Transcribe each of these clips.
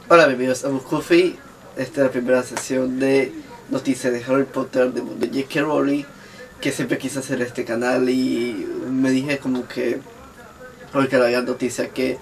Hola bienvenidos a Coffee. Esta es la primera sesión de noticias de Harry Potter de mundo J.K. Rowling, que siempre quise hacer este canal y me dije como que hoy que la noticia que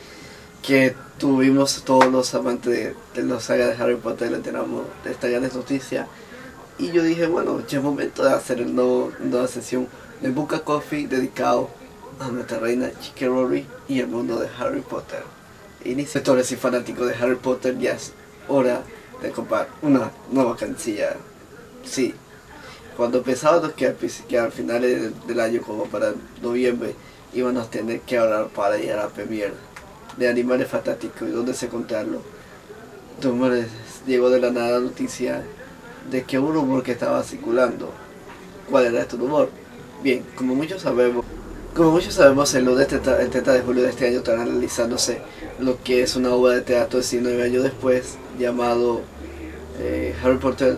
tuvimos todos los amantes de la saga de Harry Potter, le tenemos esta gran noticia, y yo dije bueno, ya es momento de hacer una nueva sesión de Book of Coffee dedicado a nuestra reina J.K. Rowling y el mundo de Harry Potter. Lectores y fanáticos de Harry Potter, ya es hora de comprar una nueva cancilla. Sí, cuando pensábamos que al final del año, como para noviembre, íbamos a tener que hablar para ir a la premiere de Animales Fantásticos y dónde se contarlo, entonces llegó de la nada la noticia de que un rumor que estaba circulando. ¿Cuál era este rumor? Bien, como muchos sabemos, el 30 de julio de este año estará realizándose lo que es una obra de teatro de 9 años después, llamado Harry Potter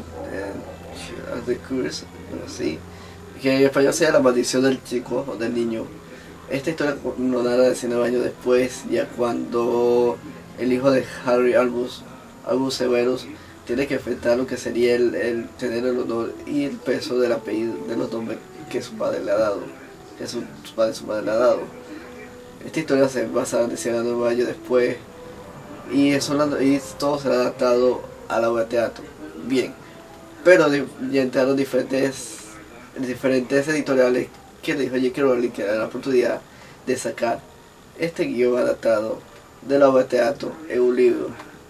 The Curse, ¿sí? Que en español sea La Maldición del Chico o del Niño. Esta historia nos narra 19 años después, ya cuando el hijo de Harry, Albus Severus, tiene que enfrentar lo que sería el tener el honor y el peso del apellido de los nombres que su padre le ha dado. Su madre le ha dado. Esta historia se basa en 19 años después y todo será adaptado a la obra de teatro. Bien, pero ya entraron diferentes editoriales que le dijo J.K. Rowling que era la oportunidad de sacar este guión adaptado de la obra de teatro en un libro.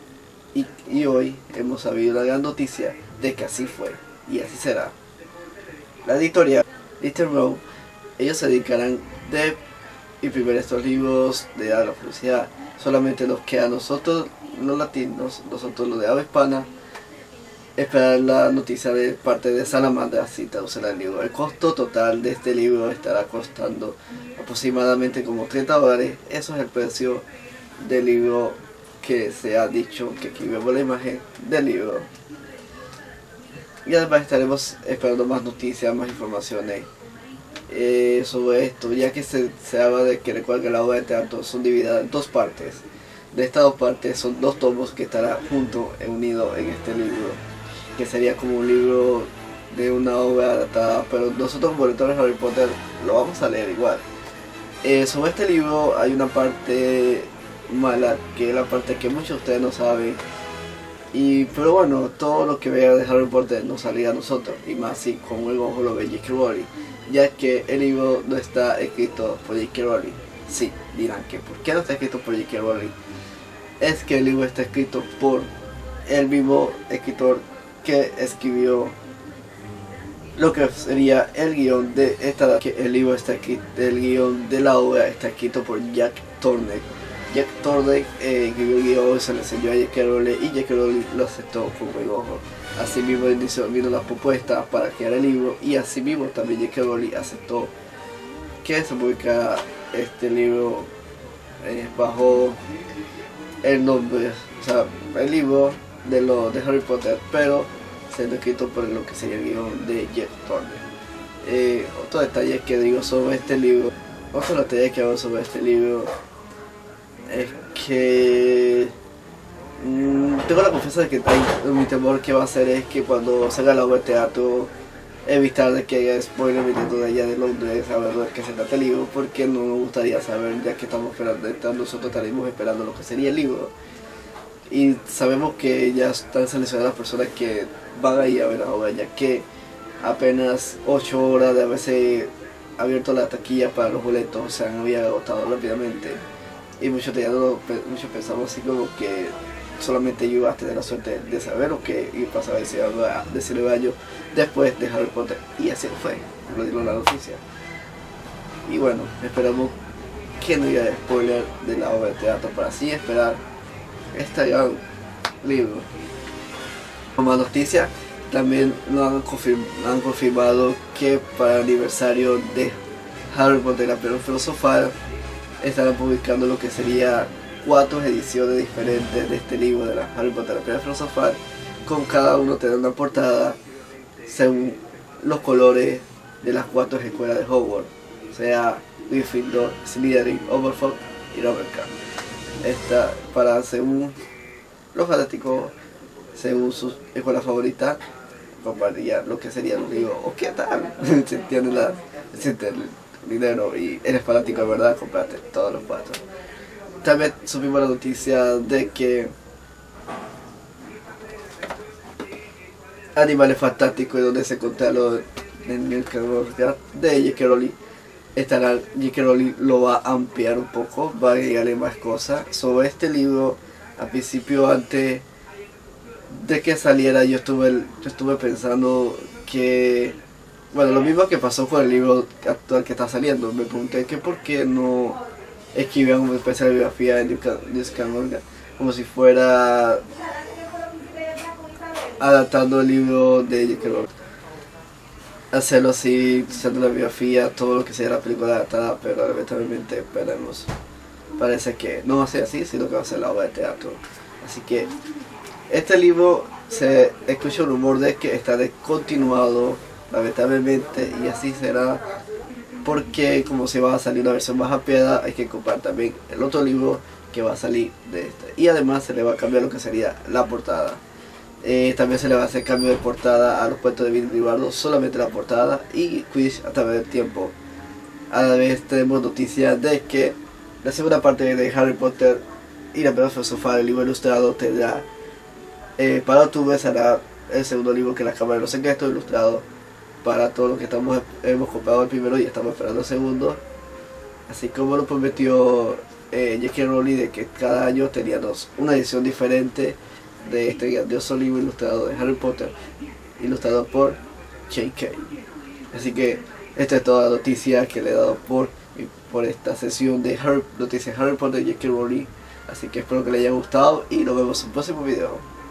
Y hoy hemos sabido la gran noticia de que así fue y así será. La editorial Little Row, ellos se dedicarán de imprimir estos libros de la publicidad. Solamente nos queda a nosotros los latinos, nosotros los de habla hispana, esperar la noticia de parte de Salamandra si traducirá el libro. El costo total de este libro estará costando aproximadamente como $30. Eso es el precio del libro que se ha dicho, que aquí vemos la imagen del libro. Y además estaremos esperando más noticias, más informaciones sobre esto, ya que se habla de que, recuerda que la obra de teatro son divididas en dos partes. De estas dos partes son dos tomos que estarán juntos unidos en este libro, que sería como un libro de una obra adaptada, pero nosotros como lectores de Harry Potter lo vamos a leer igual. Sobre este libro hay una parte mala, que es la parte que muchos de ustedes no saben, pero bueno, todo lo que vea de Harry Potter nos salía a nosotros, y más si como el ojo lo ve J.K. Rowling, ya que el libro no está escrito por J.K. Rowling. Sí, dirán que ¿por qué no está escrito por J.K. Rowling? Es que el libro está escrito por el mismo escritor que escribió lo que sería el guión de esta, que el libro está escrito, el guión de la obra está escrito por Jack Thorne. Jack Thorne escribió el guión, se le enseñó a J.K. Rowling y J.K. Rowling lo aceptó con buen ojo. Así mismo vino las propuestas para crear el libro, y así mismo también J.K. Rowling aceptó que se publicara este libro bajo el nombre, o sea, el libro de Harry Potter, pero siendo escrito por lo que sería el guión de Jack Thorne. Otro detalle que digo sobre este libro, es que tengo la confianza de que mi temor que va a hacer es que cuando salga la obra de teatro, evitar de que haya spoiler viniendo de allá de Londres, saber de qué se trata el libro, porque no nos gustaría saber, ya que estamos esperando, nosotros estaremos esperando lo que sería el libro. Y sabemos que ya están seleccionadas las personas que van a ir a ver la obra, ya que apenas 8 horas de haberse abierto la taquilla para los boletos se habían agotado rápidamente, y muchos pensamos así como que solamente yo iba a tener la suerte de saber lo que iba a pasar de 19 años después de Harry Potter, y así fue, lo digo en la noticia. Y bueno, esperamos que no haya spoiler de la obra de teatro para así esperar este gran libro. Como noticia, también han confirmado que para el aniversario de Harry Potter la Piedra Filosofal estarán publicando lo que sería 4 ediciones diferentes de este libro de la Harry Potter la Piedra Filosofal, con cada uno teniendo una portada según los colores de las 4 escuelas de Hogwarts, o sea, Gryffindor, Slytherin, Hufflepuff y Ravenclaw. Esta para según los fanáticos, según su escuela favorita, comprarían lo que sería un libro. ¿O qué tal? Si tienes el dinero y eres fanático de verdad, comprate todos los 4. También supimos la noticia de que Animales Fantásticos, y donde se contaron en el canal de J.K. Rowling, J.K. Rowling lo va a ampliar un poco, va a agregarle más cosas sobre este libro. Al principio, antes de que saliera, yo estuve pensando que, bueno, lo mismo que pasó con el libro actual que está saliendo. Me pregunté que por qué no escribían una especie de biografía de Newt Scamander, como si fuera adaptando el libro de J.K. Rowling. Hacerlo así, siendo la biografía, todo lo que sea la película adaptada, pero lamentablemente esperemos. Parece que no va a ser así, sino que va a ser la obra de teatro. Así que este libro, se escucha un rumor de que está descontinuado, lamentablemente, y así será, porque como se va a salir una versión más ampliada, hay que comprar también el otro libro que va a salir de este. Y además se le va a cambiar lo que sería la portada. También se le va a hacer cambio de portada a los cuentos de Billy Ribardo, solamente la portada, y Quidditch a través del tiempo. A la vez tenemos noticias de que la segunda parte de Harry Potter y la Pedra Filosofal, el libro ilustrado, tendrá para octubre será el segundo libro que la Cámara de los Secretos, ilustrado para todos los que hemos comprado el primero y estamos esperando el segundo. Así como lo prometió J.K. Rowling, de que cada año teníamos una edición diferente de este grandioso libro ilustrado de Harry Potter, ilustrado por J.K. Así que esta es toda la noticia que le he dado por esta sesión de noticias Harry Potter y J.K. Rowling. Así que espero que les haya gustado y nos vemos en un próximo video.